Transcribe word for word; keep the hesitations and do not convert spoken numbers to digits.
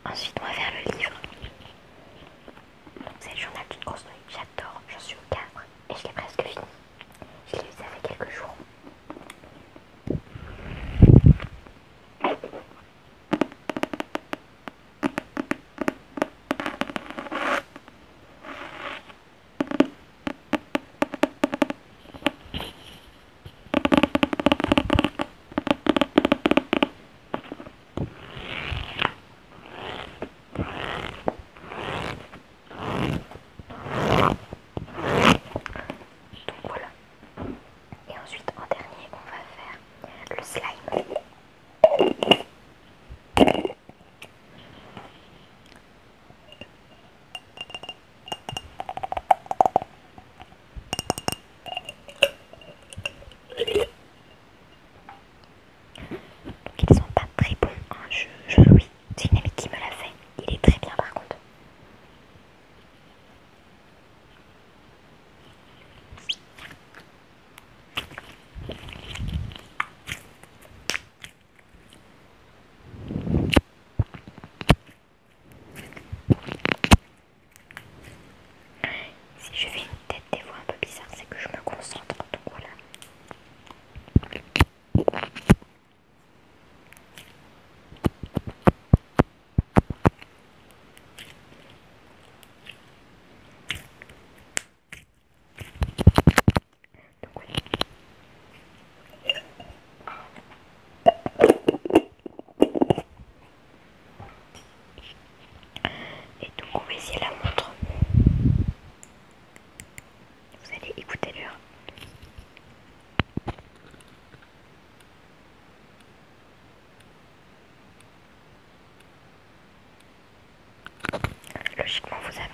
Ensuite, on va faire le livre. Donc, c'est le journal d'une grosse nuit. J'adore, j'en suis au quatre et je l'ai presque fini. Je l'ai eu, ça fait quelques jours. Donc voilà. Et ensuite, en dernier, on va faire le slime. Donc ils sont pas très bons, hein. je, je, oui, c'est une amie qui me l'a fait. Il est très bien par contre. Si je fais une tête des fois un peu bizarre, c'est que je me concentre, donc voilà. Donc voilà. Et donc on va essayer la montre. Vous allez écouter l'heure. Logiquement vous avez